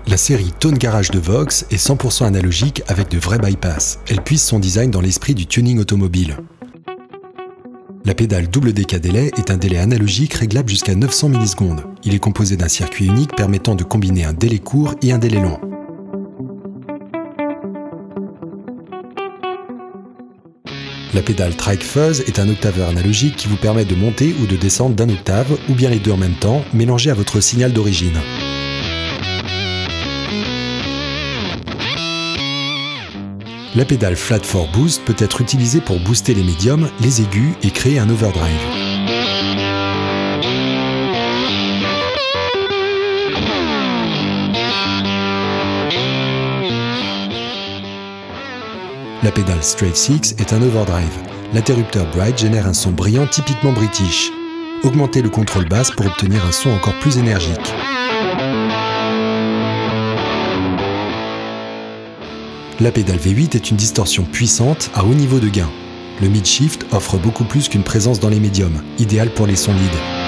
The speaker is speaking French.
La série Tone Garage de Vox est 100% analogique avec de vrais bypass. Elle puise son design dans l'esprit du tuning automobile. La pédale double DK délai est un délai analogique réglable jusqu'à 900 millisecondes. Il est composé d'un circuit unique permettant de combiner un délai court et un délai long. La pédale Trike Fuzz est un octaveur analogique qui vous permet de monter ou de descendre d'un octave, ou bien les deux en même temps, mélangés à votre signal d'origine. La pédale Flat 4 Boost peut être utilisée pour booster les médiums, les aigus et créer un overdrive. La pédale Straight 6 est un overdrive. L'interrupteur Bright génère un son brillant typiquement british. Augmentez le contrôle basse pour obtenir un son encore plus énergique. La pédale V8 est une distorsion puissante à haut niveau de gain. Le mid-shift offre beaucoup plus qu'une présence dans les médiums, idéal pour les sons lead.